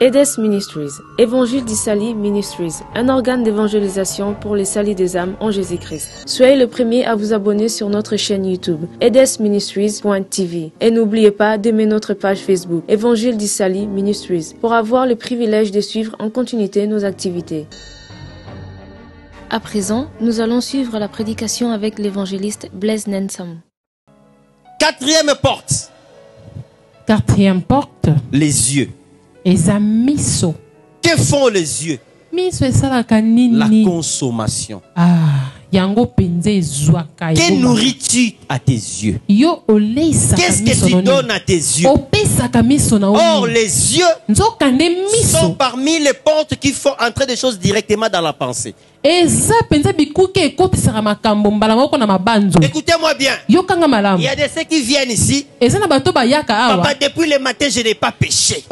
EDES Ministries, Évangile d'Issaly Ministries, un organe d'évangélisation pour les salis des âmes en Jésus-Christ. Soyez le premier à vous abonner sur notre chaîne YouTube, edesministries.tv. Et n'oubliez pas d'aimer notre page Facebook, Évangile d'Issaly Ministries, pour avoir le privilège de suivre en continuité nos activités. À présent, nous allons suivre la prédication avec l'évangéliste Blaise Nensam. Quatrième porte. Quatrième porte. Les yeux. Miso. Que font les yeux? La consommation. Que nourris-tu à tes yeux? Qu'est-ce que tu donnes à tes yeux? Or, les yeux sont parmi les portes qui font entrer des choses directement dans la pensée. Écoutez-moi bien. Il y a des ceux qui viennent ici. Papa, depuis le matin, je n'ai pas péché.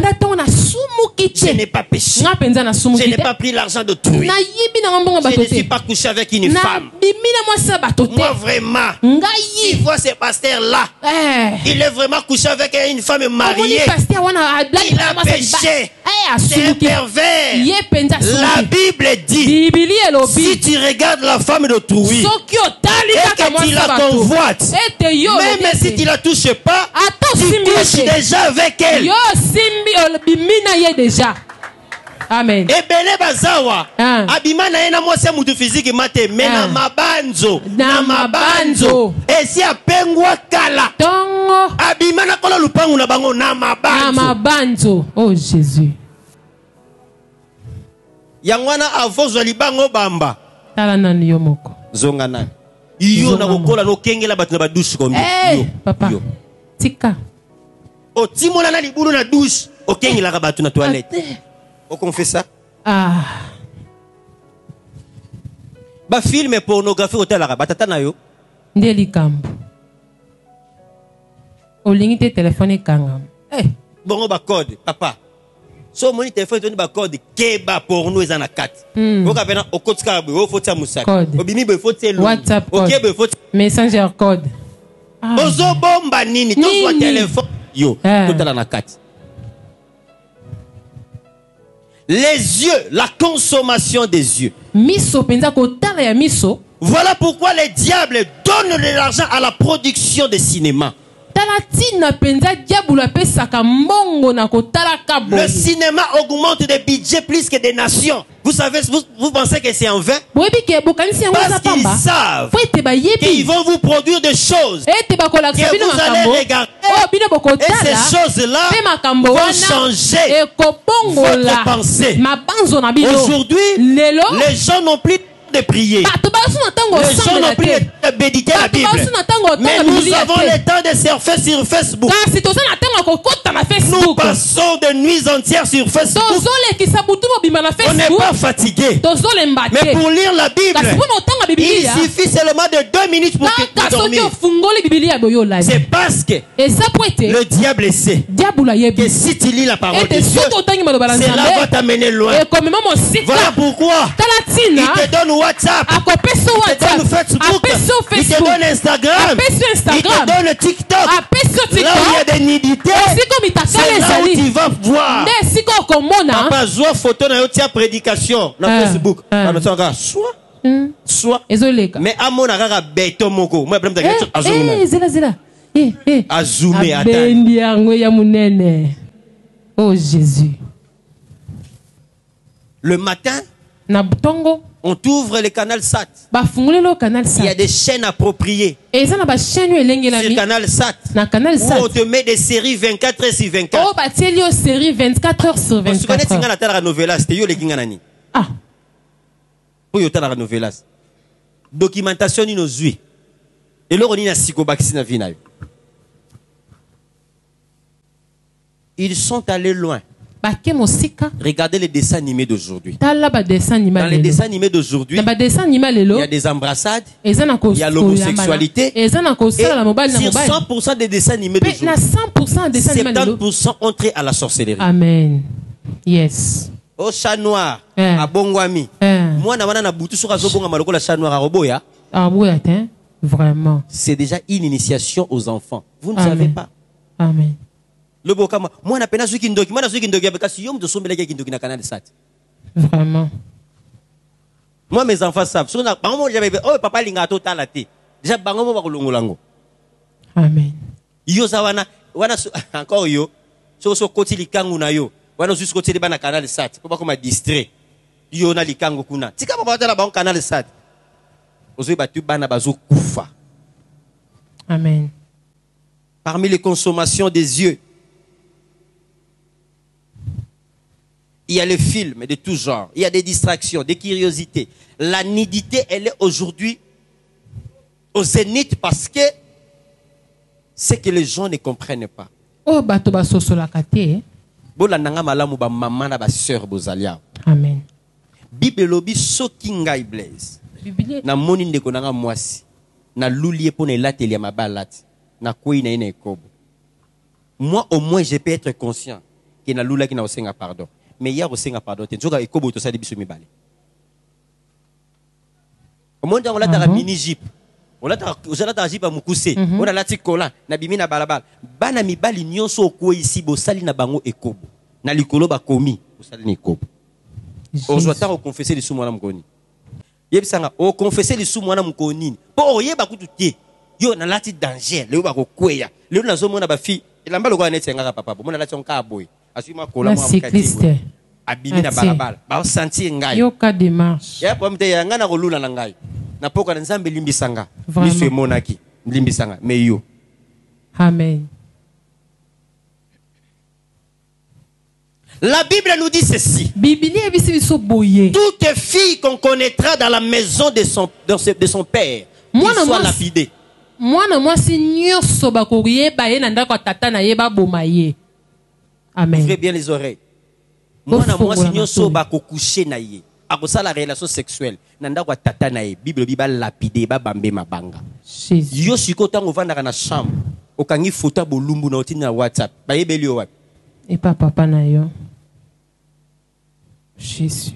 Je n'ai pas péché. Je n'ai pas pris l'argent d'autrui. Je ne suis pas couché avec une femme. Moi, vraiment, il voit ce pasteur-là. Il est vraiment couché avec une femme mariée. Il a péché. C'est un pervers. La Bible dit, si tu regardes la femme d'autrui et que tu la convoites, même si tu la touches pas, tu couches déjà avec elle. Amen. Et Bele Bazawa, Abimana ena mwase mutu physique mate, mena mabanzo, na mabanzo. Et si apengwa kala, Abimana kola lupangu na bango na mabanzo. Oh Jésus. Yangwana avozo libango bamba. Tala nani yomoko. Zonga nani. Iyo na kokola no kengela batu na badouche kombi. Yo, papa. Yo. Tika. O timola na libulu na douche, o kengela batu na toilette. On fait ça? Ba film et pornographie au tel arabe. Tata na yo. Ndeli kambu. Olingi te téléphone kangam. Bon ba code papa. So moni téléphone toni ba code keba porno ezana 4. Oka pena okotika bo foti musaka. Obimi bo foti lo. WhatsApp code. OK bo foti Messenger code. Ozo bomba nini to so téléphone yo totala na 4. Les yeux, la consommation des yeux. Voilà pourquoi les diables donnent de l'argent à la production de cinéma. Le cinéma augmente des budgets plus que des nations. Vous savez, vous pensez que c'est en vain? Parce qu'ils savent qu'ils vont vous produire des choses que vous allez regarder. Et ces choses-là vont changer votre pensée. Aujourd'hui, les gens n'ont plus de prier. Les gens n'ont plus de méditer la Bible. Mais nous avons le temps de surfer sur Facebook. Nous passons de nuits entières sur Facebook. On n'est pas fatigué. Mais pour lire la Bible, il suffit seulement de 2 minutes pour dormir. C'est parce que le diable sait que si tu lis la parole de Dieu, cela va t'amener loin. Voilà pourquoi il te donne WhatsApp, il te donne Facebook, il te donne Instagram, il te donne TikTok. Là où il y a des nudités, c'est là où tu vas voir. Papa, zoa photo na yo tia prédication na Facebook. Soit. Mais à mon agar beto moko. Moi problème de zela. Azumé Oh Jésus. Le matin, on t'ouvre le canal SAT. Il y a des chaînes appropriées. Sur le canal SAT. Où on te met des séries 24 heures sur 24. Oh, série 24 heures sur 24. Tu connais la novelas, c'était yo le kinganani. Pour yota la novelas. Documentation ni nozui. Et là on y a psychobaxi na vina. Ils sont allés loin. Regardez les dessins animés d'aujourd'hui. Dans les dessins animés d'aujourd'hui, il y a des embrassades, il y a l'homosexualité. Et sur 100% des dessins animés d'aujourd'hui, 70% ont trait à la sorcellerie. Amen. Yes. Au chat noir, à Bongwami. Moi, na boutou sur Azobonga Maloko, la chat noir à Roboya. Vraiment. C'est déjà une initiation aux enfants. Vous ne savez pas. Amen. Le bokama, moi na pena zuki ndoki, moi na zuki ndoki parce yom de sombele ki ndoki na canal sat. Vraiment. Moi mes enfants savent. So na bango j'avais oh papa linga total até. Déjà bango mo ba kolongolango. Amen. Yo zawana wana encore yo. So koti likangu na yo. Wana juste koti ba na canal sat. Pour pas comme distrait. Yo na likangu kuna. Tika ba ba ba canal sat. Ozo ba tu bana bazo kufa. Amen. Parmi les consommations des yeux, il y a les films de tout genre, il y a des distractions, des curiosités. La nudité, elle est aujourd'hui au zénith parce que c'est que les gens ne comprennent pas. Oh, bato ba soso la kate. Bola nanga malamu ba maman na ba sœur bozalia. Amen. Bible lobi soki ngai Blaise. Na moni ndeko nanga mwasi. Na lulie po na lateli ya mabalati. Na koi na ina ekobo. Moi au moins je peux être conscient que na lula ki na osenga pardon. Mais hier osenga pardon te nzoka ekobo to sali biso mibale. Au moins on lata mini jeep. On lata jeep mukuse. On a lati kola na bimi na balabala. Bana mibali nyonso ko ici bo sali na bango ekobo. Na likolo ba komi bo sali na ekobo. On doit ta confesser les sous mwana mkoni. Yebisanga o confesser les sous mwana mkoni. Po oyeba kututie. Yo na lati danger. Leo ba ko kweya. Leo na zo mwana ba fi. Ilamba lokwa neti ngaka papa. Mwana lati onka boy. Asuma kola mwa mkati. Abimi na balabala. Ba sentir ngai. Yo ka démarche. Ya pomte ya ngana ko lula na ngai. Na poka nzambe limbisanga. Miso emonaki. Limbisanga. Mais yo. Amen. La Bible nous dit ceci. Toute fille qu'on connaîtra dans la maison de son père, qu'il soit lapidé. Ouvrez bien les oreilles. Moi, à la relation sexuelle, nanda kwa tata na ye, Bible biba lapidé, ba bambe mabanga. Yo siko tango vanda na chambre, okangi photo bolumbu na otini na WhatsApp, ba yebeli yo wapi. Et pas papa na yo. Jésus.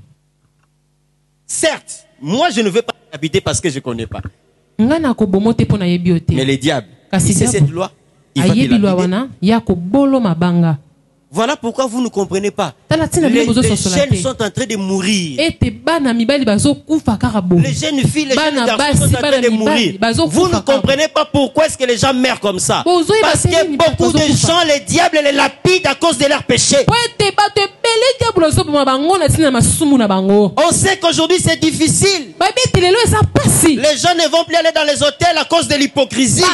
Certes, moi je ne veux pas habiter parce que je ne connais pas. Mais le diable, si c'est cette loi, il va dilapider. Voilà pourquoi vous ne comprenez pas. Les jeunes sont en train de mourir. Les jeunes filles, les jeunes garçons sont en train de mourir. Vous ne comprenez pas pourquoi est-ce que les gens meurent comme ça. Parce que beaucoup de gens, les diables les lapident à cause de leurs péchés. On sait qu'aujourd'hui c'est difficile. Les gens ne vont plus aller dans les hôtels à cause de l'hypocrisie.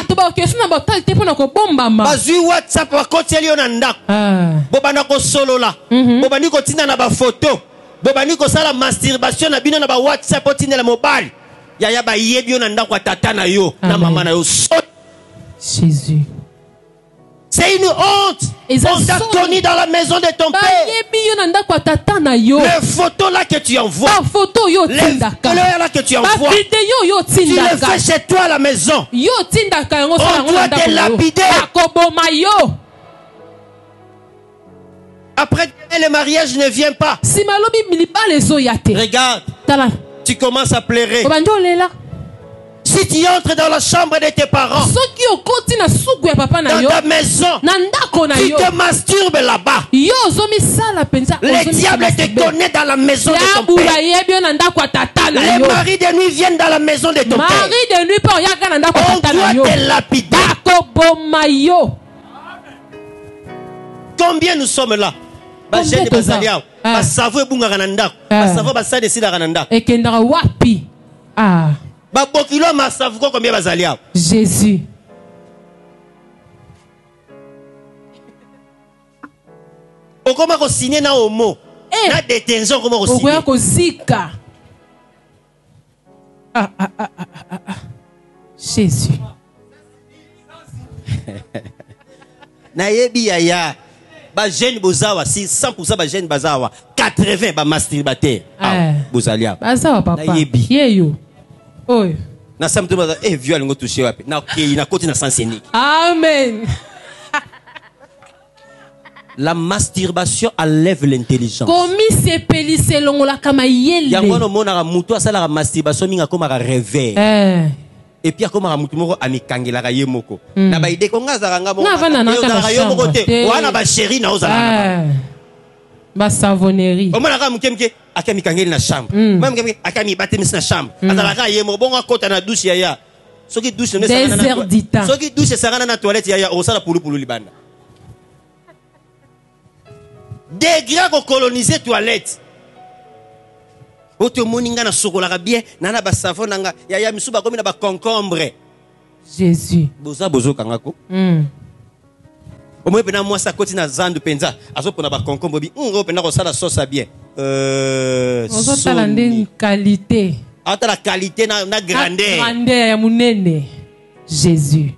Bobana ko solo la. Bobani ko tina na ba photo. Bobani ko sala masturbation na bino na ba WhatsApp otina la mobile. Ya ba yebi na ndako tata na yo na mama na yo. Jésus. C'est une honte. On t'a connu dans la maison de ton père. Les photos là que tu envoies. Les fleurs là que tu envoies. Tu les fais chez toi à la maison. On doit te lapider. Après, le mariage ne vient pas. Regarde. Tu commences à pleurer. Si tu entres dans la chambre de tes parents, dans ta maison, tu te masturbes là-bas. Les diables te connaissent dans la maison de ton père. Les maris de nuit viennent dans la maison de ton père. On doit te lapider. Combien nous sommes là? Jésus. Comment signer na homo? Na détention comment signer? Jésus. Na yebi yaya. Ba jeune bozawa si 100% ba jeune bazawa 80 ba masturbateur. Bozalia. Bazawa papa. Na yebi. Yeyo. Oy. Na samto baza vieux alingo toucher wapi. Na okay na koti na sens unique. Amen. La masturbation enlève l'intelligence. Komi se pelise longola kama yele. Yango no mona mutu asala la masturbation minga koma ka réveil. Et puis comme Ramutumoro amikangela ka yemoko. Na ba ide ko ngazaranga mo. Na vana na wana ba chéri na ozala. Ba savonnerie. O mona ka mukemke akamikangeli na chambre. Même mukemke akami batemis na chambre. Azala ka yemo bonga kota na douche ya. Soki douche ne sanga na toilette. Soki douche sanga na toilette ya osala pulu libanda. Degré ko coloniser toilette. Oto moninga na sokola bien nana ba savon nanga ya misuba komi na ba concombre. Jésus. Bozo kangako. Omo pena moi sa koti na zandu penza azo pona ba concombre bi ngo pena ko sala sauce bien. Ozo talande une qualité. Ata la qualité na grandeur. Grandeur ya munene. Jésus.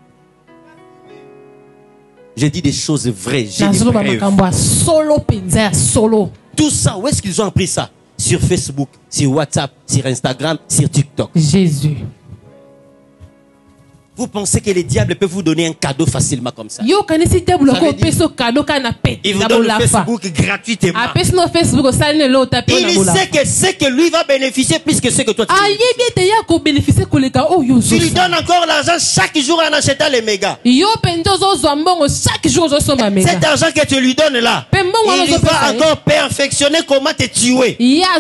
J'ai dit des choses vraies, j'ai des preuves. Tout ça, où est-ce qu'ils ont appris ça? Sur Facebook, sur WhatsApp, sur Instagram, sur TikTok. Jésus. Vous pensez que les diables peuvent vous donner un cadeau facilement comme ça? Il vous donne le Facebook gratuitement. Il sait que ce que lui va bénéficier plus que ce que toi tu bénéficies. Tu lui donnes encore l'argent chaque jour en achetant les mégas. Cet argent que tu lui donnes là, il va encore perfectionner comment te tuer.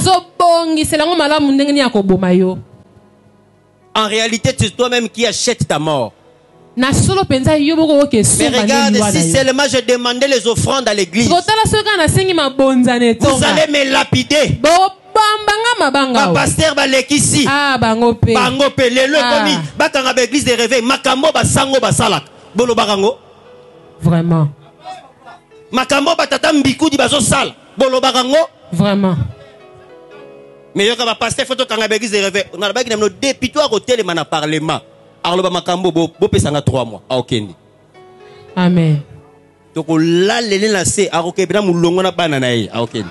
En réalité, c'est toi-même qui achètes ta mort. Mais regarde, si seulement je demandais les offrandes à l'église, vous allez me lapider. Ma pasteur balekisi. Bangope lelo komi bakanga ba église de réveil makambo basango basalak. Bolo barango. Vraiment. Makambo batata mbikudi bazo sala. Bolo barango. Vraiment. Mais yo ka pasteur photo kanga ba église de réveil. On a ba ki na député à côté le na parlement. Alors ba makambo bo pesanga 3 mois. A okendi. Amen. Donc là lele na se a okebina mulongo na bana na ye. A okendi.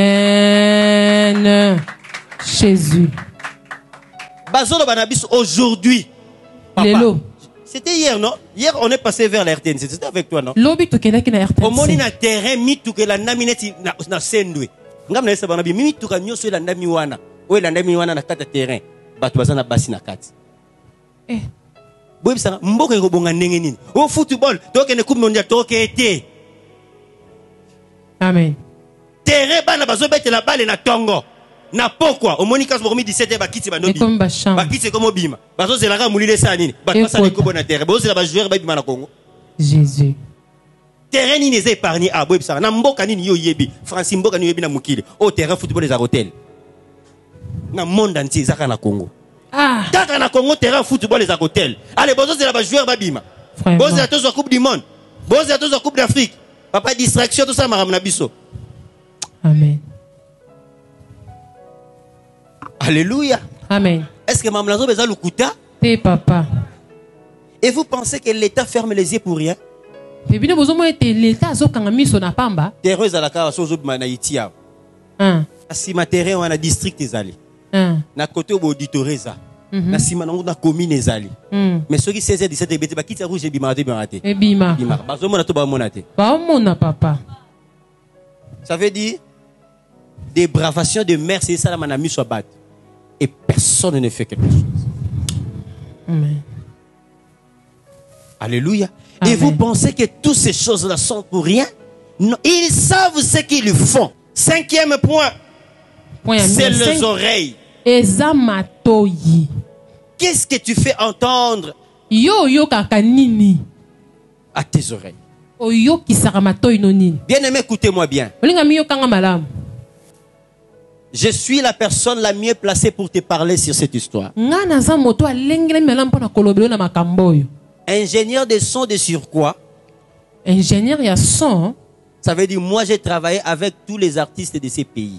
Amen. Jésus. Bazolo banabis aujourd'hui. Lelo. C'était hier, non? Hier, on est passé vers la RTNC. C'était avec toi, non? Lobi to kena na RTNC. Au moni na terrain mi to ke la namineti na sendwe. Ngam na seba na bi mi to ka nyoso la ndami wana. O la ndami wana na kata terrain. Batu bazana basi na kati. Boy bisa mboka ko bonga ndenge nini? O football, to ke ne coupe mondiale to ke été. Amen. Terrain bana bazo bete la balle na tongo. Na pourquoi au Monica so 17 ba kiti ba no bi. Ba kiti comme bima. Bazo c'est la ga mulile sa nini? Ba passa ni ko bona terrain. Bazo c'est la ba joueur ba bima na Congo. Jésus. Terrain ni les épargné à boy bisa na mboka nini yo yebi. Francis mboka ni yebi na mukile. Au terrain football les hôtels. Na monde entier zaka na Congo. Ah. Kaka na Congo terrain football les hôtels. Allez bazo c'est la ba joueur ba bima. Bazo c'est la coupe du monde. Bazo c'est la coupe d'Afrique. Papa distraction tout ça maram na biso. Amen. Alléluia. Amen. Est-ce que Mme Lazo besoin le kuta? T'es papa. Et vous pensez que l'État ferme les yeux pour rien? L'État zo kangami so na pamba. Terreuse à la cara so zo manaiti ya. Si ma terrain on a district ezali. Na côté au auditoreza. Na sima na commune ezali. Mais ceux qui 16 17 beti ba kitsa rouge bima te bima te. Bima. Bima. Ba zo mona to ba mona te. Ba mona papa. Ça veut dire des bravations de mer c'est ça la manami so bat. Et personne ne fait quelque chose. Amen. Alléluia. Amen. Et vous pensez que toutes ces choses-là sont pour rien? Non. Ils savent ce qu'ils font. 5e point. C'est les oreilles. Qu'est-ce que tu fais entendre à tes oreilles? Bien aimé, écoutez-moi bien. Je suis la personne la mieux placée pour te parler sur cette histoire. Ingénieur de son de surcroît. Ingénieur de son. Ça veut dire moi j'ai travaillé avec tous les artistes de ces pays.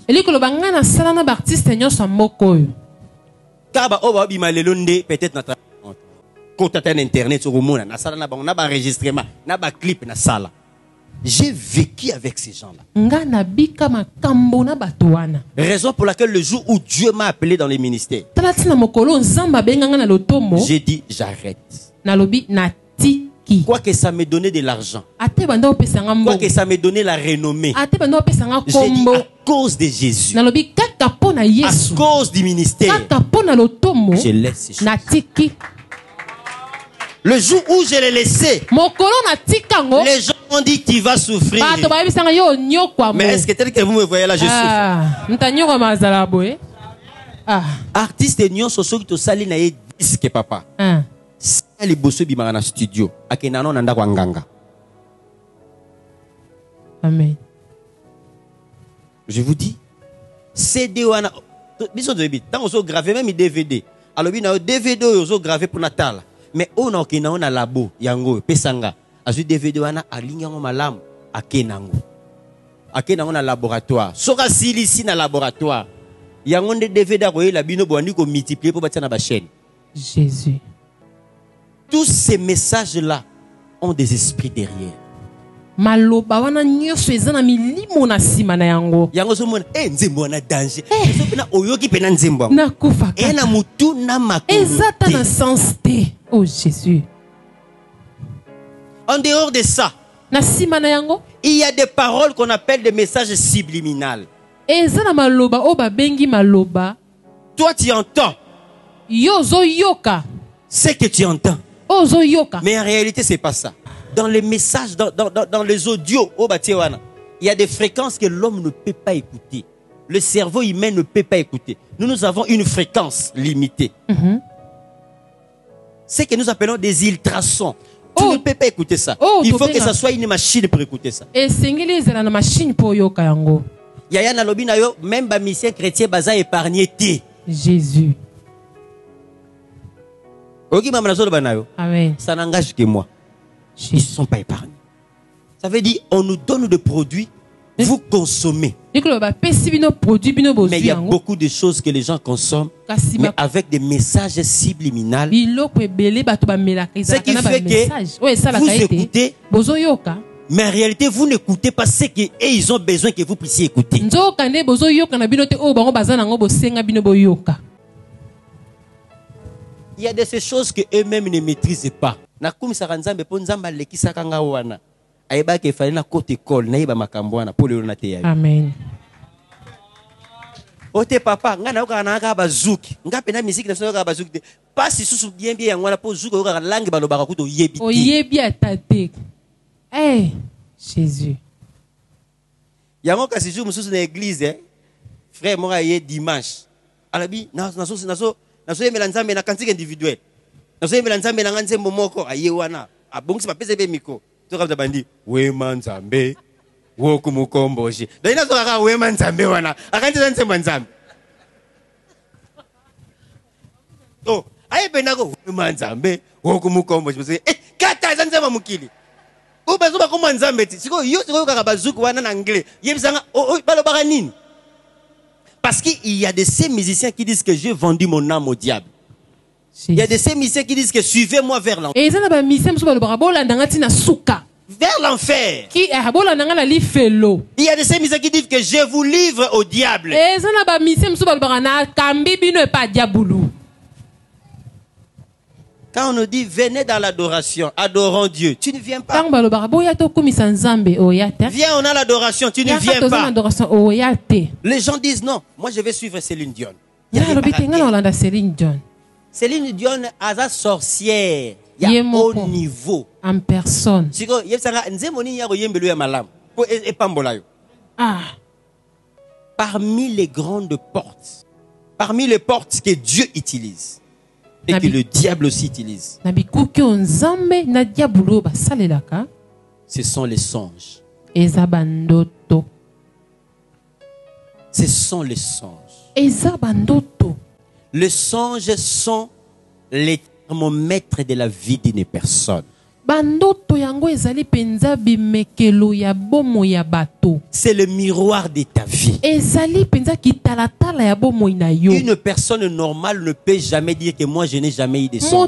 Peut-être notre compte internet sur le monde, na ba enregistrement, na ba clip na sala. J'ai vécu avec ces gens-là. Raison pour laquelle le jour où Dieu m'a appelé dans les ministères, j'ai dit j'arrête. Quoi que ça me donnait de l'argent, quoi que ça me donnait la renommée, j'ai dit à cause de Jésus, à cause du ministère, je laisse ces choses. Le jour où je l'ai laissé, les gens ont dit qu'il va souffrir. Mais est-ce que tel que vous me voyez là, je souffre. Artiste et nyon soso qui te sali na ye disque papa. Les bosso bimara na studio. Akenano nanda kwa nganga. Amen. Je vous dis, CD wana biso debi tant oso gravé même DVD. Alors bi na DVD oso gravé pour Natal. Mais on a okena na labo yango pesanga. Azu DVD wana alinga ngo malamu akenango. Akenango na laboratoire. Soka silisi na laboratoire. Yango de DVD ko la bino boandi ko multiplier pour batia na ba chaîne. Jésus. Tous ces messages là ont des esprits derrière. Maloba wana nyoso ezana milimo na sima na yango. Yango so mona nzembo na danger. So pena oyoki pena nzembo. Na kufa. Na mutu na makolo. Ezata na sens te. Oh Jésus. En dehors de ça, na sima na yango, il y a des paroles qu'on appelle des messages subliminales. Ezana maloba o ba bengi maloba. Toi tu entends. Yozo yoka. C'est que tu entends. Ozo yoka. Mais en réalité c'est pas ça. Dans les messages, dans les audios, il y a des fréquences que l'homme ne peut pas écouter. Le cerveau humain ne peut pas écouter. Nous avons une fréquence limitée. C'est que nous appelons des ultrasons. Tu ne peux pas écouter ça. Il faut que ça soit une machine pour écouter ça. Et une machine pour yoka yango. Yaya na lobi na yo, même ba mission chrétien baza épargné té. Jésus. Ok, maman na zo ba na yo. Amen. Ça n'engage que moi. Ils ne sont pas épargnés. Ça veut dire on nous donne des produits, vous consommez. Mais il y a beaucoup de choses que les gens consomment, mais avec des messages subliminales. Ce qui fait que vous écoutez, mais en réalité vous n'écoutez pas ce qu'ils ont besoin que vous puissiez écouter. Il y a de ces choses que eux-mêmes ne maîtrisent pas. Nakumisaka nzambe po nzamba lekisaka nga wana ayeba ke fali na côté école na yeba makambo wana po lelo na te yayo. Amen. Ote papa nga na yoka na ka bazuki nga pena musique na yoka bazuki pas si susu bien bien ngwana po zuko yoka langue balobaka kuto yebi. Oyebi atate. Eh Jésus. Yango kasi jour mususu na église frère mo aye dimanche. Alabi naso yemela nzambe na cantique individuelle. Naso yemela nzambe na nzembo moko aye wana abongisi bapese be miko to kabza bandi wema nzambe woku mukomboji dai naso kaka wema nzambe wana akanza nzembo nzambe oh aye benako wema nzambe woku mukomboji bose kata nzembo mukili ubezo bakoma nzambe ti siko yo siko kaka bazuku wana na anglais yebisanga balobaka nini. Parce qu'il y a de ces musiciens qui disent que j'ai vendu mon âme au diable. Il y a de ces musiciens qui disent que suivez-moi vers l'enfer. Vers l'enfer. Il y a de ces musiciens qui disent que je vous livre au diable. Quand on nous dit venez dans l'adoration, adorons Dieu, tu ne viens pas. Viens, on a l'adoration, tu ne viens pas. Les gens disent non, moi je vais suivre Céline Dion. Céline Dion a sa sorcière. Il y a haut niveau. En personne. Parmi les grandes portes, parmi les portes que Dieu utilise, et que le diable aussi utilise, ce sont les songes. Ce sont les songes. Les songes sont les thermomètres de la vie d'une personne. C'est le miroir de ta vie. Une personne normale ne peut jamais dire que moi je n'ai jamais eu de songe.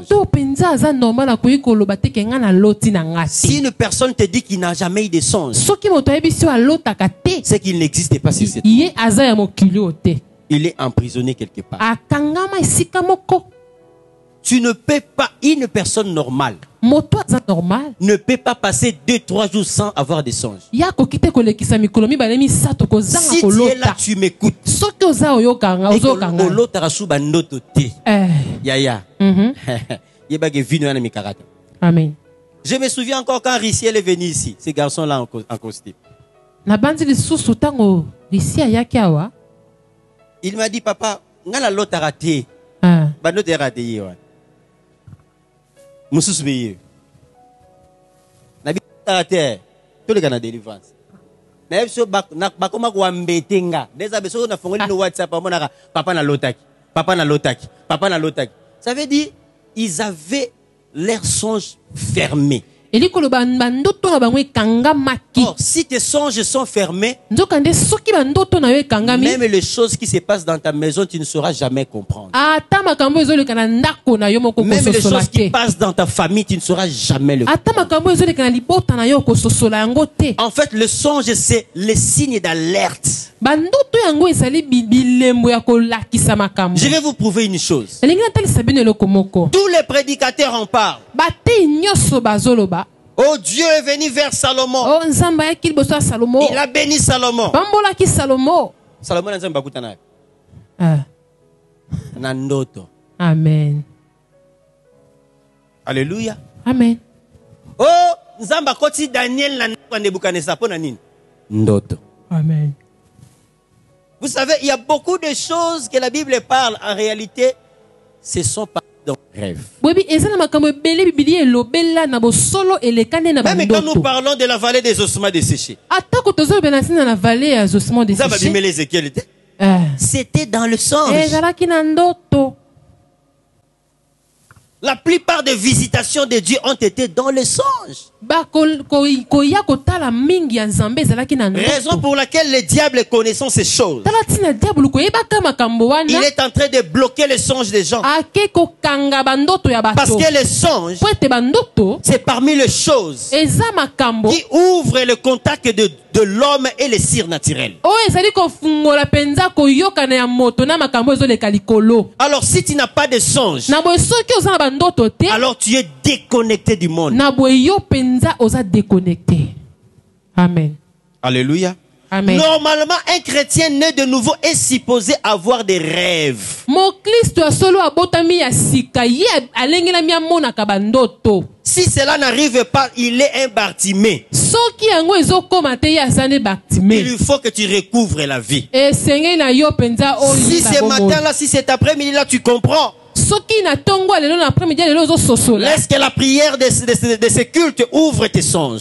Si une personne te dit qu'il n'a jamais eu de songe, c'est qu'il n'existe pas sur cette terre. Il est emprisonné quelque part. Tu ne peux pas, une personne normale ne peut pas passer 2-3 jours sans avoir des songes. Si tu es là, tu m'écoutes. Amen. Je me souviens encore quand Rissiel est venu ici, ces garçons-là en costume. Il m'a dit, papa, ngala l'autre a raté. Bah, l'autre a raté. Moussous Beye. Nabi a raté. Tout le Canada délivrance. Nabi so bakoma ko ambetenga. Déjà beso na fongoli no WhatsApp monaka papa na lotaki. Papa na lotaki. Papa na lotaki. Ça veut dire ils avaient leurs songes fermés. Or, si tes songes sont fermés, même les choses qui se passent dans ta maison, tu ne sauras jamais comprendre. Même les choses qui passent dans ta famille, tu ne sauras jamais le comprendre. En fait, le songe, c'est le signe d'alerte. Je vais vous prouver une chose. Tous les prédicateurs en parlent. Oh, Dieu est venu vers Salomon. Il a béni Salomon. Salomon n'a pas écouté. Amen. Alléluia. Amen. Oh, Nzamba koti Daniel na Nebuchadnezzar pona nini? Ndoto. Amen. Vous savez, il y a beaucoup de choses que la Bible parle. En réalité, ce sont pas dans le rêve. Même quand nous parlons de la vallée des ossements desséchés, c'était dans le songe. La plupart des visitations de Dieu ont été dans le songe. Raison pour laquelle le diable connaissant ces choses, il est en train de bloquer le songe des gens. Parce que le songe, c'est parmi les choses qui ouvrent le contact de l'homme et les surnaturels. Alors si tu n'as pas de songe, alors tu es déconnecté du monde. Amen. Alléluia. Amen. Normalement, un chrétien né de nouveau est supposé avoir des rêves. Si cela n'arrive pas, il est un Bartimée. Il faut que tu recouvres la vie. Si ce matin-là, si cet après-midi-là, tu comprends. Laisse que la prière de ce culte ouvre tes songes.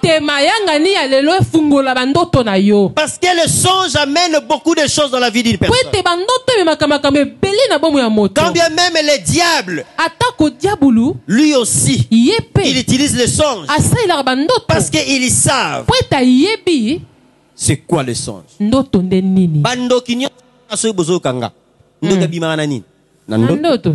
Parce que le songe amène beaucoup de choses dans la vie d'une personne. Quand bien même le diable, lui aussi, il utilise le songe. Parce qu'ils savent c'est quoi le songe. Nandoto.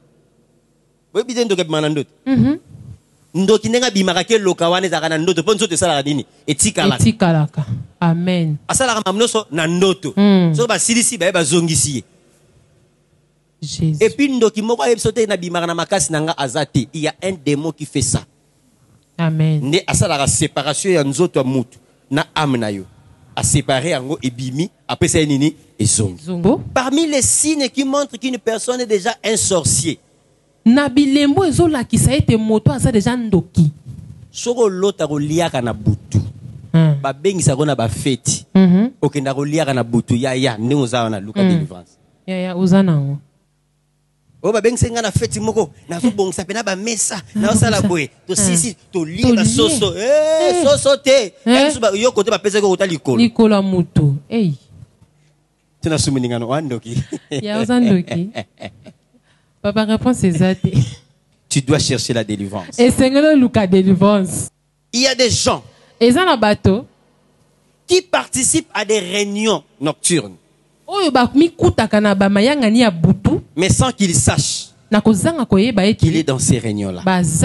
Ndoki nenga bimarake lokawane za kana ndoto ponzo te sala dini etikalaka. Amen. Asala mamnoso na ndoto. So ba silisi ba zongisi. Jésus. Et puis ndoki moko episote na bimara na makasi nanga azati, il y a un démon qui fait ça. Amen. Ne asala la séparation ya nzoto mutu na âme na yo. A séparer yango ebimi après ça nini ezongo. Parmi les signes qui montrent qu'une personne est déjà un sorcier. Nabilembo ezola ki sa ete moto asa déjà ndoki. Soko lota koliaka na butu. Ba bengisa kona ba feti. Okenda koliaka na butu ya ndingo za na Luka délivrance. Ya uzana. O ba bengisa ngana feti moko na zo bongisa pena ba mesa na osala boye to sisi to lia soso soso te yo kote ba pesa ko kota likolo mutu tuna suminingano wandoki ya uzandoki papa réponse exacte. Tu dois chercher la délivrance. Et Seigneur Luka délivrance. Il y a des gens qui participent à des réunions nocturnes. Mais sans qu'ils sachent qu'il est dans ces réunions-là.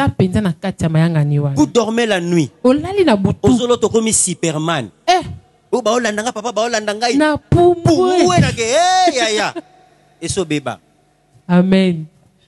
Vous dormez la nuit. Ozolo tokomi Superman. Amen.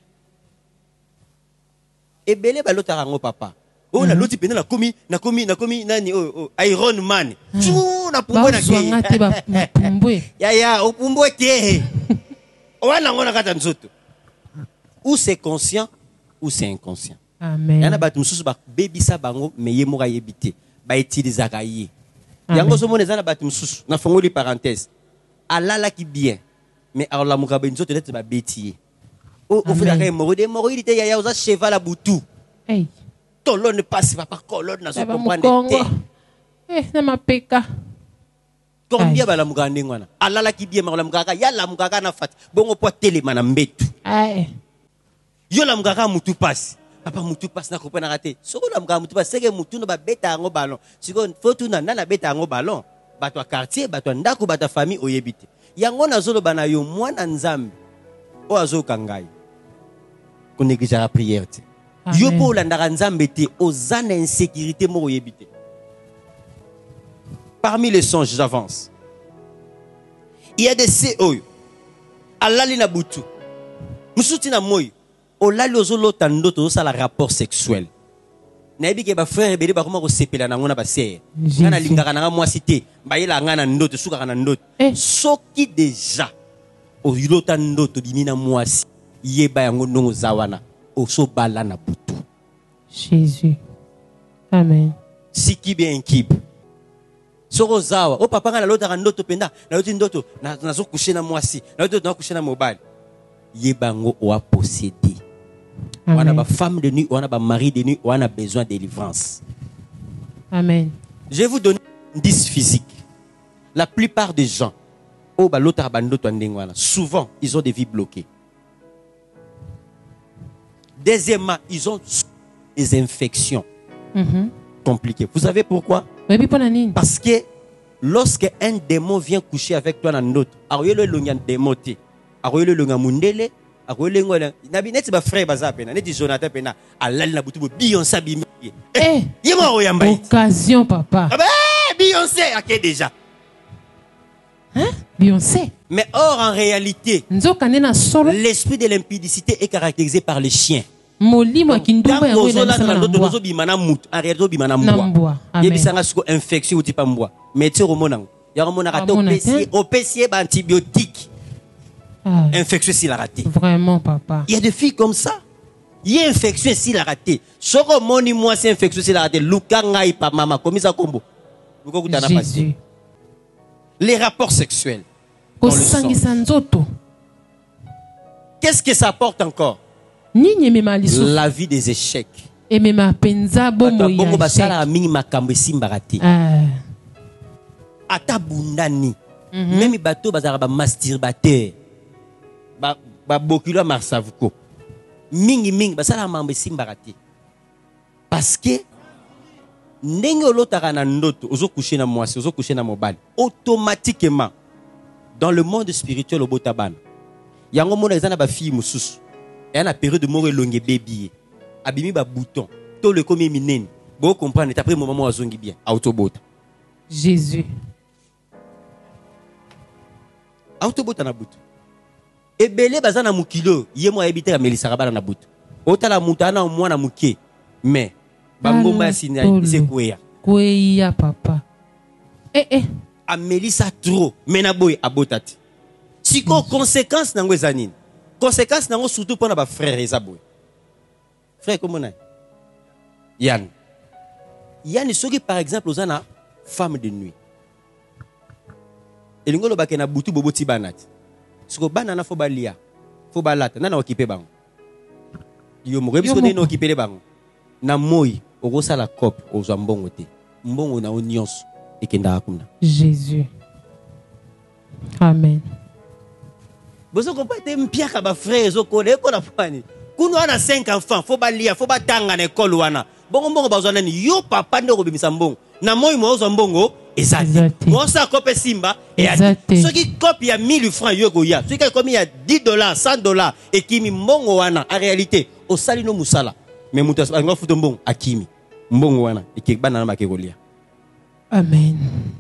Et belé balota rango papa. Oh na loti pena na komi nani Iron Man. Chou na pumbwe na ke. Ya o pumbwe ke. Wana ngona kata nzoto. Ou c'est conscient ou c'est inconscient. Amen. Yana batu mususu ba baby sa bango me ye mora yebite ba utilisaka ye. Yango so moneza na batu mususu na fongoli parenthèse. Alala ki bien mais alors muka ba nzoto lete ba beti. O fera ka moro il était ya oza cheval à boutou. Hey. Colonne passe pas par colonne na so comprendre. Na mapeka. Combien ba la muka ndengwana. Alala ki bien mais la muka ya la muka na fat. Bongo po telema na mbetu. Ay. Yo la muka mutu passe. Papa mutu passe na kopena raté. Soko la muka mutu passe c'est que mutu no ba beta ngo ballon. Siko faut na na beta ngo ballon. Bato quartier, bato ndako, bato famille oyebite. Yango na zolo bana yo mwana nzambe. O azo kangai. Ko négligera la prière. Yo po la ndaka nzambe te ozana insécurité mo oyebite. Parmi les songes, j'avance. Il y a des CEO. Alali na butu. Musuti na moy. Olali ozolo tandoto sa la rapport sexuel. Nayebi ke ba frère ebele ba koma ko sepela na ngona ba sey. Kana lingaka na moi cité. Ba yela ngana ndoto suka kana ndoto. Soki déjà oyilota ndoto bimina mwasi. Yeba yango ndongo zawana. Oso bala na butu. Jésus. Amen. Siki bien kib. Soko zawa. O papa ngana lota ndoto penda. Na loti ndoto na zo coucher na mwasi. Na loti na coucher na mobile. Yeba ngo o a posséder. On a ba femme de nuit, on a ba mari de nuit, on a besoin de délivrance. Amen. Je vais vous donner un indice physique. La plupart des gens, souvent, ils ont des vies bloquées. Deuxièmement, ils ont des infections compliquées. Vous savez pourquoi? Parce que lorsque un démon vient coucher avec toi dans notre, occasion, papa. Beyoncé, ok déjà. Hein? Beyoncé. Mais or, en réalité, l'esprit de l'impudicité est caractérisé par les chiens. Infectieux s'il a raté. Vraiment, papa. Il y a des filles comme ça. Il y a infectieux s'il a raté. Soko moni moi c'est infectieux s'il a raté. Luka ngai pa mama comme ça combo. Jésus. Les rapports sexuels. Qu'est-ce que ça apporte encore? La vie des échecs. Ata bundani. Même bateau bazara masturbateur. Ba bokilo marsavuko. Mingi basala mambe simbarati. Parce que ndenge olotaka na ndoto ozo coucher na mwasi ozo coucher na mobali automatiquement dans le monde spirituel au botabana yango mona ezana ba fille mususu et na période de mort elonge baby abimi ba bouton to le komi minene bo comprendre et après moment azongi bien autobota Jésus autobota na butu ebele bazana mukilo ye mo habiter ya Melissa bana na butu otala mutana mwana muke mais bangomba sina c'est kwea papa a Melissa trop mena boy abotati siko conséquence nango ezanine conséquence nango surtout pour na ba frère ezaboy frère comment na Yann soki par exemple ozana femme de nuit elingolo bakena butu boboti banati siko bana na fo balia fo balata nana okipe bango yo mo rebiso ne no okipe bango na moi okosa la cop ozwa mbongo te mbongo na onyonso ekenda akuna Jésus. Amen. Bozo kompate mpiaka ba frère ezokole ko na pani kuno ana 5 enfants fo balia fo batanga na école wana bongo bazwa nani yo papa ndeko bimisa mbongo na moi mo ozwa mbongo ezati mosa kope simba et ce qui copie ya 1000 francs yo goya ce qui comme il y a $10 $100 et kimi mbongo wana en réalité au salino musala mais mutas nga futo mbongo akimi mbongo wana et bana na makegolia. Amen.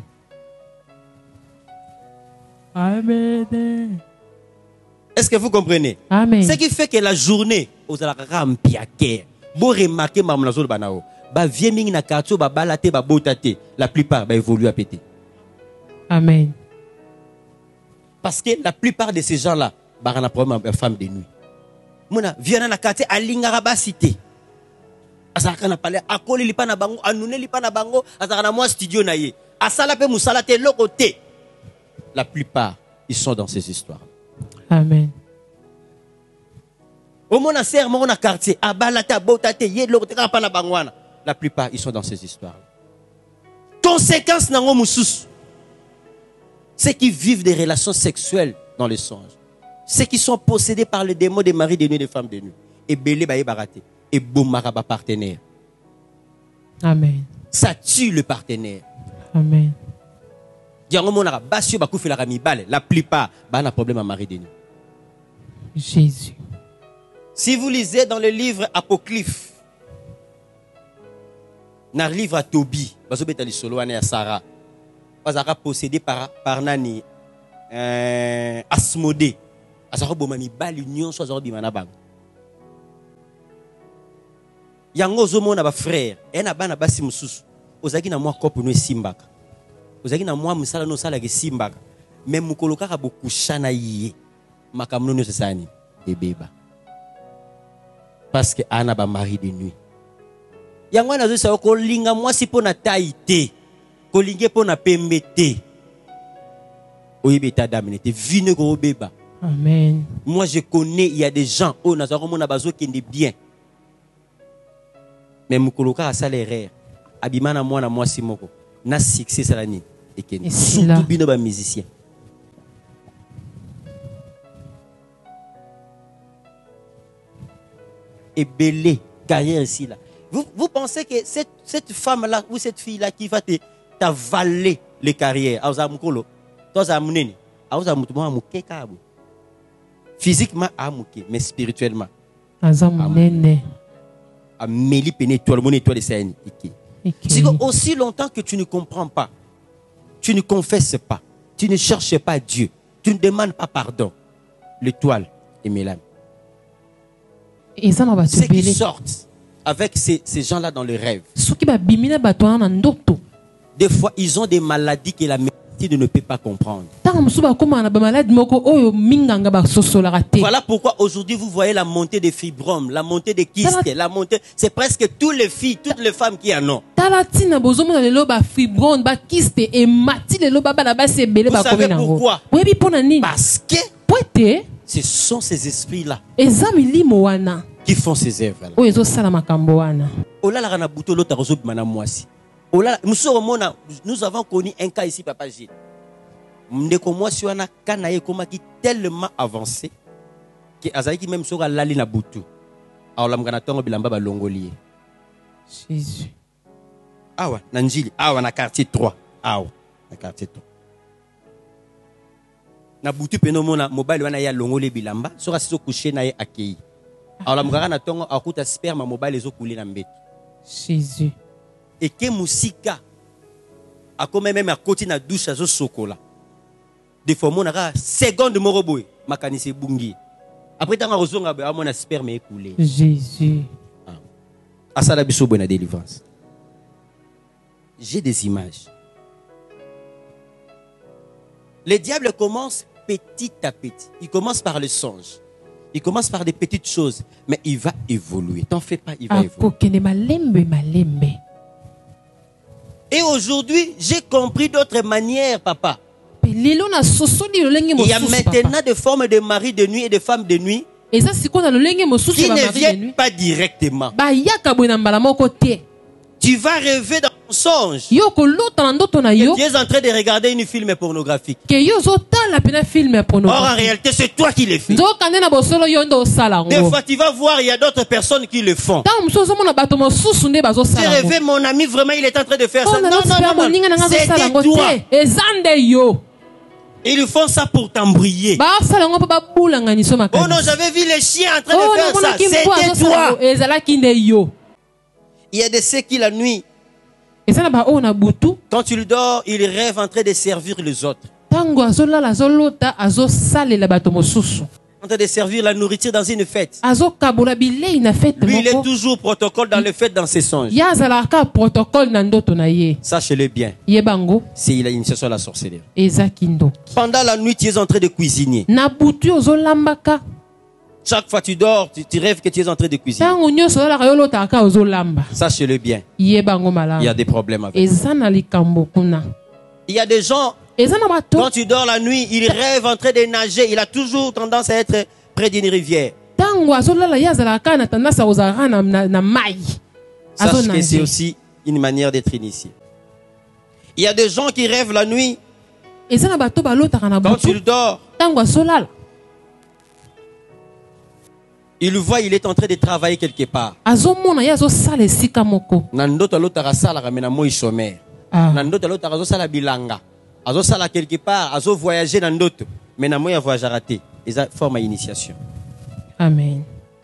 Amen. Est-ce que vous comprenez? Amen. Ce qui fait que la journée aux alakam piaké bo remarquer mamla zol banao ba vie mingi na quartier ba balate ba botate la plupart ba évolue à péter. Amen. Parce que la plupart de ces gens-là ba na problème avec femme de nuit. Mona viana na quartier alingara ba cité. Azaka na palais, akoli lipa na bango, anune lipa na bango, azaka na moi studio na ye. Asala pe musala te lokote. La plupart, ils sont dans ces histoires. Amen. Au mon serre, mon quartier, abalata, botate, yé lokote ka pa na bangwana. La plupart, ils sont dans ces histoires. Conséquence nango mususu. Ceux qui vivent des relations sexuelles dans les songes. Ceux qui sont possédés par les démons des maris de nuit et des femmes de nuit. Et belé baye baraté. Et boumaraba partenaire. Amen. Ça tue le partenaire. Amen. La plupart, un problème à mari de nuit. Jésus. Si vous lisez dans le livre Apocryphe, dans le livre à Tobie, Sarah, Sarah possédé par Nani, Asmodée. L'union soit yango zomo na ba frère et na bana basi mususu ozaki na mwa kopo no simbaka ozaki na mwa musala no sala ke simbaka même mukoloka ka bokushana yiye makamno no sesani ebeba parce que ana ba mari de nuit yango na zo sa ko linga mwasi po na taité ko linge po na pembete oyebeta dame te vine ko beba. Amen. Moi je connais, il y a des gens au nazaro mona bazo qui est bien. Mais mukoloka a salaire abimana mwana mwasi moko na succès salani ekeni surtout bino ba musicien. Et belé carrière ici là. Vous pensez que cette femme là ou cette fille là qui va t'avaler les carrières aza mukolo toza munene aza mutuma mukeka bu physiquement amuke mais spirituellement aza munene Amélie Péné, toi, le monde étoile de Saïni. C'est aussi longtemps que tu ne comprends pas, tu ne confesses pas, tu ne cherches pas Dieu, tu ne demandes pas pardon. L'étoile est Mélane. Ceux qui sortent avec ces gens-là dans le rêve. Des fois, ils ont des maladies que la médecine ne peut pas comprendre. Voilà pourquoi aujourd'hui vous voyez la montée des fibromes, la montée des kystes, la montée. C'est presque toutes les filles, toutes les femmes qui en ont. Vous savez pourquoi? Parce que ce sont ces esprits-là qui font ces œuvres-là. Nous avons connu un cas ici, Papa Gilles. Ndeko mwasi wana kana ye komaki tellement avancé que azalaki même soka lali na butu. Aola mgana tongo bilamba ba longolier. Jésus. Awa na njili, awa na quartier 3. Awa na quartier 3. Na butu peno mona mobile wana ya longole bilamba, soka siso coucher na ye akei. Aola mgana na tongo akuta sperme mobile ezo couler na mbeto. Jésus. Et que musika a comme même à côté na douche azo sokola. Des fois mon ara seconde moroboy makanisi bungi. Après tant rozonga ba mon sperme écoulé. Jésus. Asala biso bonne délivrance. J'ai des images. Le diable commence petit à petit. Il commence par le songe. Il commence par des petites choses, mais il va évoluer. T'en fais pas, il va évoluer. Et aujourd'hui, j'ai compris d'autres manières, papa. Il y a maintenant des formes de mari de nuit et de femmes de nuit qui ne viennent pas directement. Tu vas rêver dans ton songe. Tu es en train de regarder un film pornographique. Or, en réalité, c'est toi qui le fais. Des fois, tu vas voir, il y a d'autres personnes qui le font. Tu rêves, mon ami, vraiment, il est en train de faire ça. Non, c'était toi. Ils font ça pour t'embrouiller. Oh non, j'avais vu les chiens en train de faire ça. C'était toi. Il y a de ceux qui la nuit, quand tu dors, ils rêvent en train de servir les autres. En train de servir la nourriture dans une fête. Lui, il est toujours protocole dans le fête, dans ses songes. Sachez-le bien. C'est il a initiation à la sorcellerie. Pendant la nuit, tu es en train de cuisiner. Chaque fois que tu dors, tu rêves que tu es en train de cuisiner. Sache-le bien. Il y a des problèmes avec. Il y a des gens, quand tu dors la nuit, ils rêvent en train de nager. Il a toujours tendance à être près d'une rivière. Sache que c'est aussi une manière d'être initié. Il y a des gens qui rêvent la nuit. Quand tu dors, il voit, il est en train de travailler quelque part. Nandoto l'autre sala ramena moi sommaire. Nandoto l'autre sala bilanga. Azo sala quelque part, azo voyager nandoto. Mais na moi voyage raté. Ils forment initiation. Amen.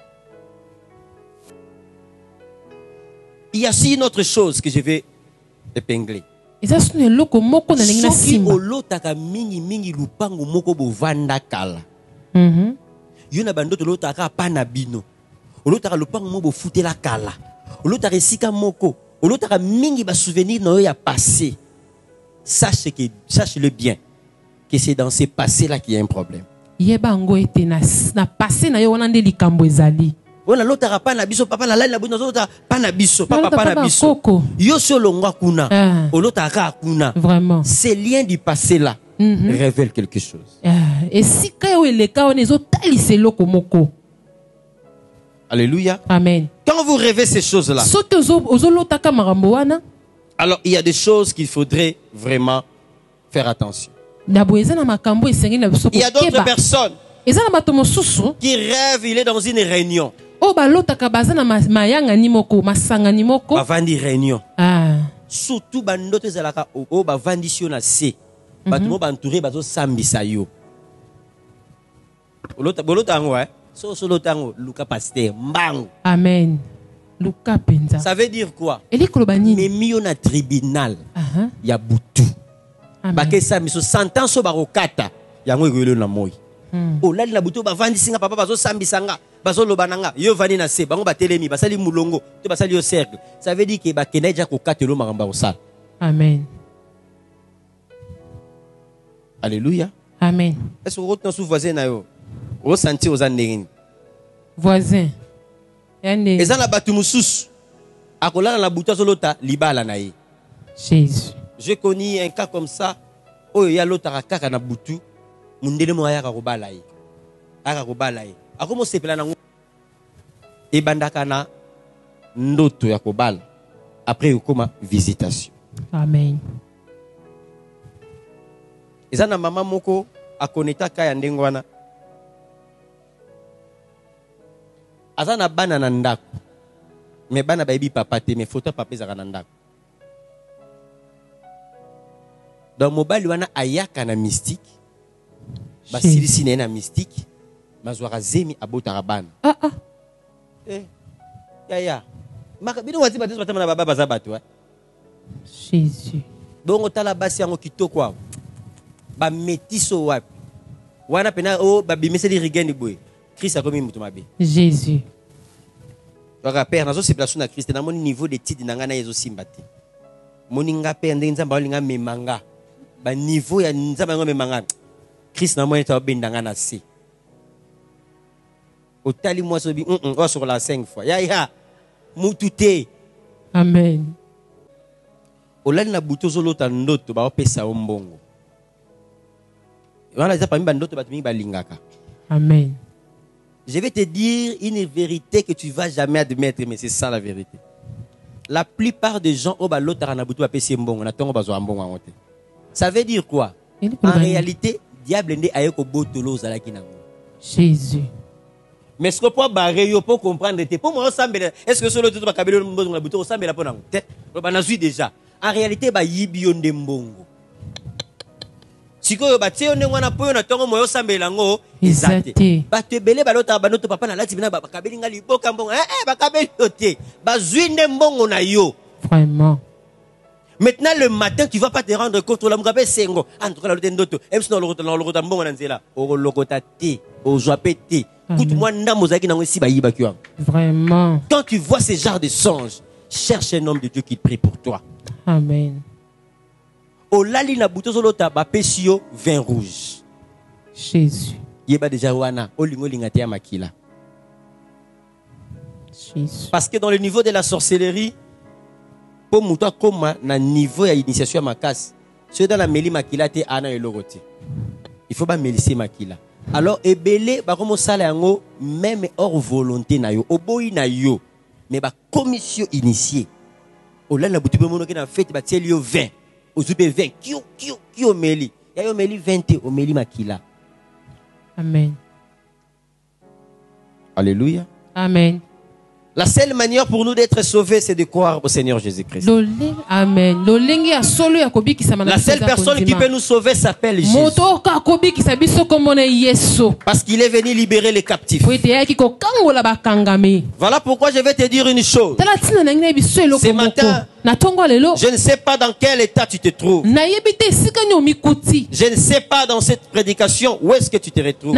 Il y a aussi une autre chose que je vais épingler. Soki olotaka mingi lupango moko bovanda kala. Yona bandoto olotaka pana bino. Olotaka lupango moko bofutela kala. Olotaka esika moko. Olotaka mingi ba souvenir na yo ya passé. Sache-le bien que c'est dans ces passés là qu'il y a un problème. Yebango ete na passé na yo wana nde likambo ezali. Ona lotaka pana biso papa na lali na bino lotaka pana biso papa pana biso. Yo solongwa kuna. Olotaka kuna. Vraiment. Ces liens du passé là révèlent quelque chose. Et si kayo eleka on ezo talise loko moko. Alléluia. Amen. Quand vous rêvez ces choses là. Soki ozo lotaka makambo wana. Alors il y a des choses qu'il faudrait vraiment faire attention. Il y a d'autres personnes qui rêvent, il est dans une réunion. Bavandi réunion. Surtout bandoto ezalaka o bavandi sio na se. Batumo bantouré bazo sambisa yo. Bolota ngo so lotango Luka pasteur mbango. Amen. Luka penza. Ça veut dire quoi? Mais mio na tribunal. Ya butu. Bakesa miso sentence so barokata yango ekoyelo na moi. Olali na buto bavandi singa papa bazo sambisanga bazo lobananga yo vani na se bango batelemi basali mulongo to basali yo cercle. Ça veut dire que bakeneja ko katelo makamba osala. Amen. Alléluia. Amen. Est-ce que votre sous voisin na yo o senti aux andengini voisin yande ezana batu mususu akolala na buto solota libala na ye. Jésus. Je connais un cas comme ça. Oh, il y a l'autre kaka na butu. Mundele mo ayaka ko balaye. Aka ko balaye. Akomo sepela na e bandaka na ndoto ya ko bala. Après ukoma visitation. Amen. Ezana mama moko akoneta ka ya ndengo wana. Azana bana na ndako. Me bana ba ebi papa te me photo papa ezaka na ndako. Dans mobile wana ayaka na mystique basilisi na mystique mazwaka zemi abotaka bana ya bino wati bato batama na baba baza bato Jésus bongo tala basi yango kitoko awo bametiso wapi wana pena o babimeseli rigendi boye Christ akomi mutu mabe Jésus waka père nazosepela so na Christ namoni niveau de titre na ngai na ezosimba te moni nga père ndenge nzambe alinga memanga ba niveau ya nzamba ngome mangana Christ na moyen ta bendanga na se otali moi so bi on sur la 5 fois ya mutute. Amen. Olali na buto zolota ndoto ba opesa ombongo wana za pambi ba ndoto ba tumi ba lingaka. Amen. Je vais te dire une vérité que tu vas jamais admettre, mais c'est ça la vérité. La plupart des gens au ba lotara na buto ba pesa ombongo na tongo bazo ombongo ngote. Ça veut dire quoi? En réalité, diable n'est pas botolo zalaki nango. Jésus. Mais ce que pour barrer yo pour comprendre pour moi ensemble est-ce que solo tout ba kabelo mbongo na buto ensemble la ponango? Ba nazui déjà. En réalité ba yibi yo ndembongo. Siko ba tio ndengwana poyo na tongo moyo ensemble lango exacté. Ba te belé ba lota ba noto papa na lati bina ba kabeli ngali boka mbongo ba kabeli yote. Ba zui ndembongo na yo. Vraiment. Maintenant, le matin, tu ne vas pas te rendre compte. La mugabe sengo. En tout cas, la ndoto. Même si on le retombe bon nanzela. O lokota te, o joapete. Écoute-moi, ndamozaki nango si ba yiba kiwa. Vraiment. Quand tu vois ce genre de songe, cherche un homme de Dieu qui prie pour toi. Amen. O lali na buto zolota ba pesio vin rouge. Jésus. Yeba déjà wana o lingo lingate ya makila. Parce que dans le niveau de la sorcellerie, pour moi, comme na niveau d'initiation à ma casse, c'est dans la meli makila te ana elorote. Il faut pas mélisser makila. Alors ebele ba comme ça yango même hors volonté na yo, oboyi na yo, mais ba commission initiée. O la butu pe mono ke na fête ba tieli yo 20. O zube 20 ki o meli. Ya yo meli 20 o meli makila. Amen. Alléluia. Amen. La seule manière pour nous d'être sauvés, c'est de croire au Seigneur Jésus-Christ. Amen. La seule personne qui peut nous sauver s'appelle Jésus. Parce qu'il est venu libérer les captifs. Voilà pourquoi je vais te dire une chose. Ce matin, je ne sais pas dans quel état tu te trouves. Je ne sais pas dans cette prédication où est-ce que tu te retrouves.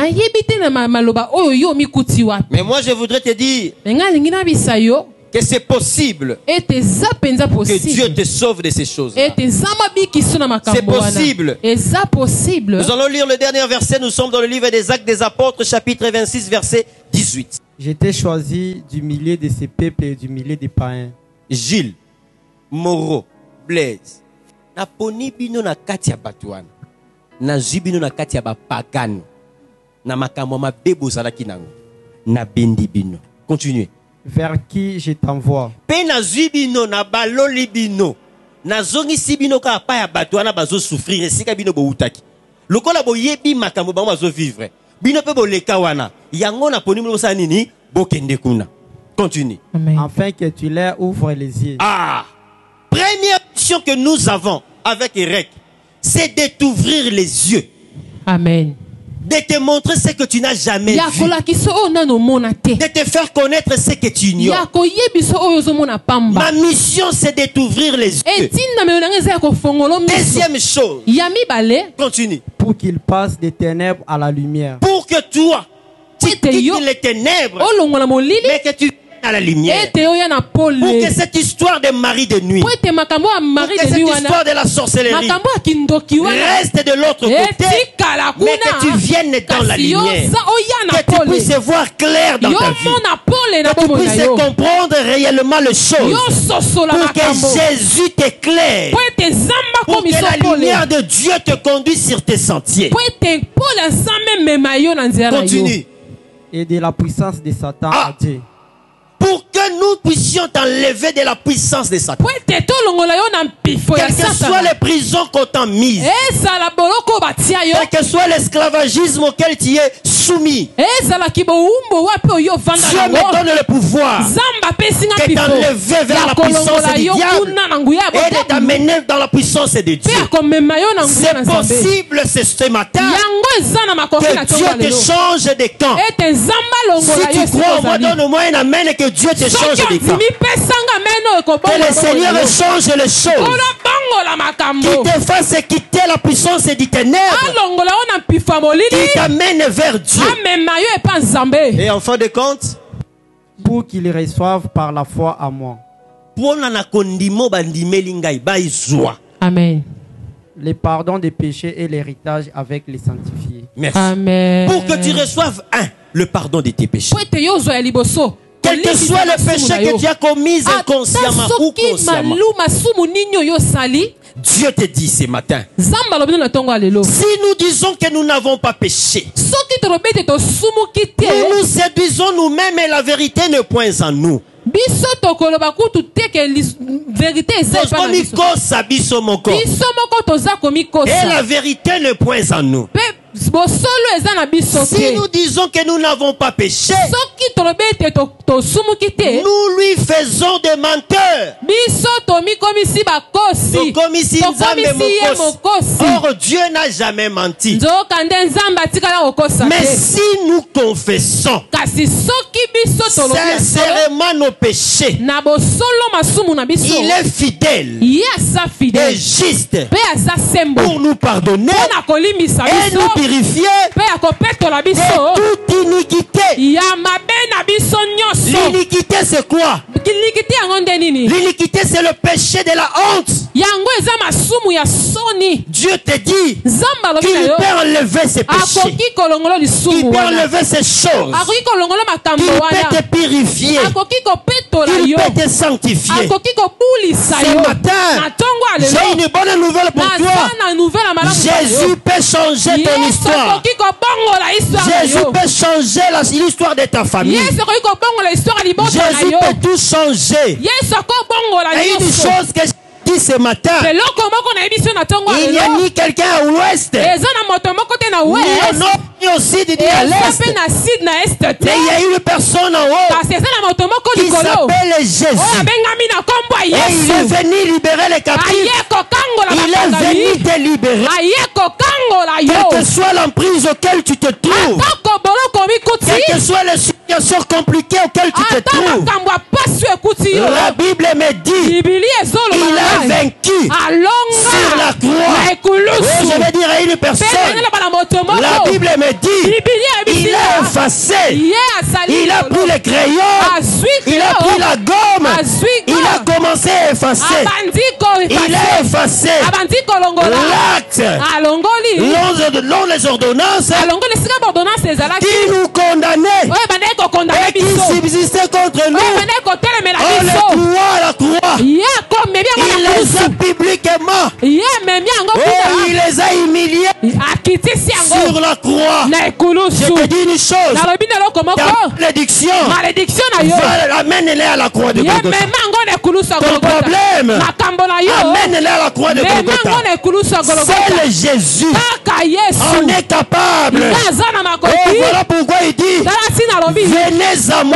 Mais moi je voudrais te dire que c'est possible que Dieu te sauve de ces choses. C'est possible. Nous allons lire le dernier verset. Nous sommes dans le livre des Actes des Apôtres, chapitre 26, verset 18. J'étais choisi du milieu de ces peuples et du milieu des païens. Gilles, Moro, Blaise, na poni bino na kati ya batuana, na zibino na kati ya bapagano, na makambo mabebo zalaki nango, na bendi bino. Continuez. Vers qui je t'envoie? Pe na zibino na baloli bino, na zongi sibino ka pa ya batuana bazo souffrir, esika bino bo utaki. Lokola bo yebi makambo ba bazo vivre. Bino pe bo leka wana, yango na poni mo sa nini, bo kende kuna. Continue. Amen. Afin que tu leur ouvres les yeux. Ah! Première mission que nous avons avec Eric, c'est de t'ouvrir les yeux. Amen. De te montrer ce que tu n'as jamais vu. De te faire connaître ce que tu ignores. Ma mission, c'est de t'ouvrir les yeux. Deuxième chose. Continue. Pour qu'il passe des ténèbres à la lumière. Pour que toi, tu quittes les ténèbres, mais que tu à la lumière. Pour que cette histoire de mari de nuit, pour que cette histoire de la sorcellerie reste de l'autre côté, mais que tu viennes dans la lumière, que tu puisses voir clair dans ta vie, que tu puisses comprendre réellement les choses, pour que Jésus t'éclaire, pour que la lumière de Dieu te conduise sur tes sentiers. Continue. Et de la puissance de Satan à Dieu. Pour que nous puissions t'enlever de la puissance de Satan. Quelles que soient les prisons qu'on t'a mises, quel que soit l'esclavagisme auquel tu es soumis, Dieu me donne le pouvoir de t'enlever vers la puissance du diable et de t'amener dans la puissance de Dieu. C'est possible ce matin que Dieu te change de camp. Si tu crois, moi donne-moi un amen et que Dieu te change de camp. Que le Seigneur change les choses. Qui te fasse quitter la puissance du ténèbre. Qui t'amène vers Dieu. Et en fin de compte, pour qu'ils reçoivent par la foi à moi. Amen. Le pardon des péchés et l'héritage avec les sanctifiés. Merci. Amen. Pour que tu reçoives le pardon de tes péchés. Quel que soit le péché que tu as commis inconsciemment ou consciemment, Dieu te dit ce matin, si nous disons que nous n'avons pas péché, nous nous séduisons nous-mêmes et la vérité n'est point en nous. Et la vérité n'est point en nous. Si nous disons que nous n'avons pas péché, nous lui faisons des menteurs. Or Dieu n'a jamais menti. Mais si nous confessons sincèrement nos péchés, il est fidèle et juste pour nous pardonner et nous purifier de toute iniquité. L'iniquité c'est quoi? L'iniquité, c'est le péché de la honte. Dieu te dit qu'il peut enlever ses péchés. Il peut enlever ces choses. Il peut te purifier. Il peut te sanctifier. Ce matin, j'ai une bonne nouvelle pour toi. Jésus peut changer ton histoire. Jésus peut changer l'histoire de ta famille. Jésus peut tout changer. Et une chose que je dis ce matin, il n'y a ni quelqu'un à l'ouest, ni au nord, ni au sud, ni à l'est. Mais il y a une personne en haut qui s'appelle Jésus. Et il est venu libérer les captifs. Il est venu te libérer. Quelle que soit l'emprise auquel tu te trouves, quelle que soit les situations compliquées auxquelles tu te trouves, la Bible me dit il a vaincu sur la croix. Oh, je vais dire à une personne, la Bible me dit il a effacé, il a pris les crayons, il a pris la gomme, il a commencé à effacer, il a effacé l'acte, l'on les ordonnances qui nous condamnaient et qui subsistaient contre nous. On les croit à la croix. Il les a publiquement. Oh, il les a humiliés sur la croix. Je te dis une chose, ta malédiction, amène-les à la croix de Golgotha. Ton problème, amène-les à la croix de Golgotha. C'est Jésus. On est capable. Oh, voilà pourquoi il dit venez à moi.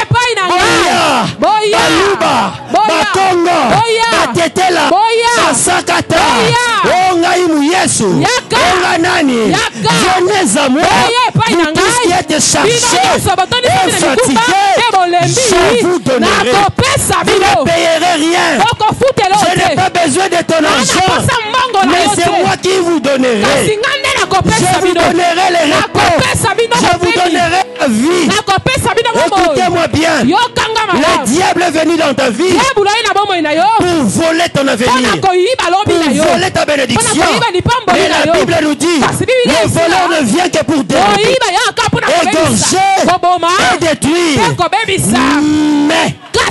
Baluba, Bakongo, Batetela, Basakata, Ongaïmou Yesu, Onganani, venez à moi. Vous tous qui êtes chargés et fatigués, je vous donnerai. Vous ne payerez rien. Je n'ai pas besoin de ton argent, mais c'est moi qui vous donnerai. Je vous donnerai les repos. Je vous donnerai la vie. Écoutez-moi bien. Le diable est venu dans ta vie pour voler ton avenir, pour voler ta bénédiction. Mais la Bible nous dit le voleur ne vient que pour détruire, égorger et détruire. Mais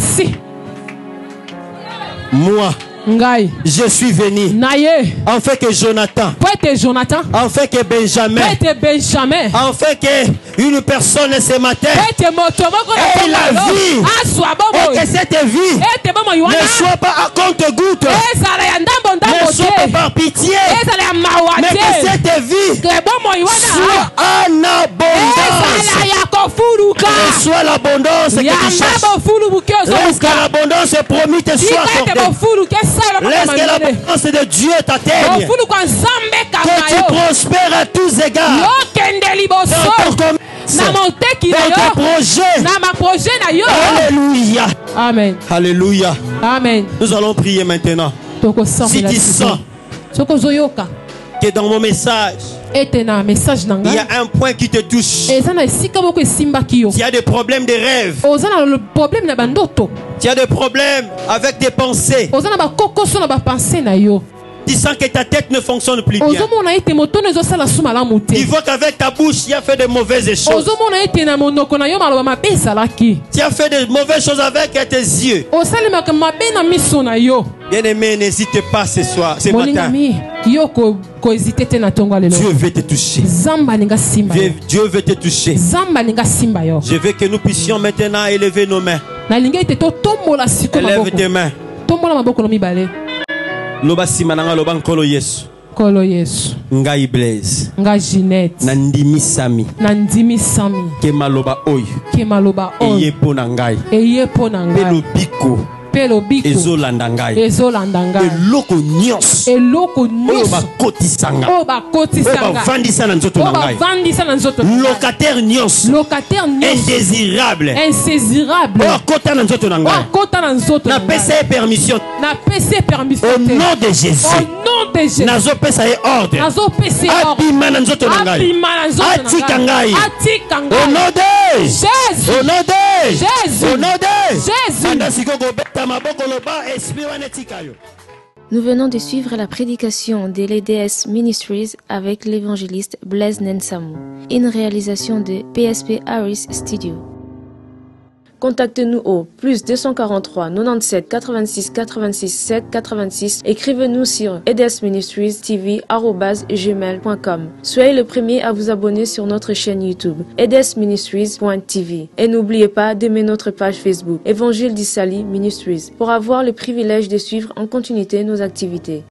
moi, je suis venu en fait que Jonathan, en fait que Benjamin, en fait que une personne ce matin ait la vie et que cette vie ne soit pas à compte-goutte, ne soit pas par pitié, mais que cette vie soit en abondance, que soit l'abondance que tu cherches. Laisse que l'abondance promis te soit accordée. Laisse que l'abondance de Dieu t'atteigne, que tu prospères à tous égards dans ton commerce, dans tes projets. Alléluia. Amen. Alléluia. Amen. Nous allons prier maintenant. Si tu sens que dans mon message il y a un point qui te touche, il y a des problèmes de rêve, il y a des problèmes avec tes pensées, tu sens que ta tête ne fonctionne plus bien, tu vois qu'avec ta bouche tu as fait de mauvaises choses, tu as fait de mauvaises choses avec tes yeux. Bien-aimé, n'hésite pas ce matin. Dieu veut te toucher. Dieu veut te toucher. Je veux que nous puissions maintenant élever nos mains. Élève tes mains. Kolo Yesu. Ngai Blaise. Ngai Ginette. Nandimi Sami. Ke maloba oyo. Eye po na ngai. Pelo biko. Ezolanda ngai. Eloko nyos. Oyo bakotisanga. Bavandisa na nzoto na ngai. Locataire nyos. Indésirable. Oyo akota na nzoto na ngai. Na pesa permission. Au nom de Jésus. Nazo pesa ye ordre. Abima na nzoto na ngai. Atika ngai. Au nom de Jésus. Au nom de Jésus. Au nom de Jésus. Nous venons de suivre la prédication de l'EDS Ministries avec l'évangéliste Blaise Nensamou, une réalisation de PSP Harris Studio. Contactez-nous au +243 97 86 86 7 86. Écrivez-nous sur edsministriestv@gmail.com. Soyez le premier à vous abonner sur notre chaîne YouTube edsministries.tv et n'oubliez pas d'aimer notre page Facebook Évangile d'Issaly Ministries pour avoir le privilège de suivre en continuité nos activités.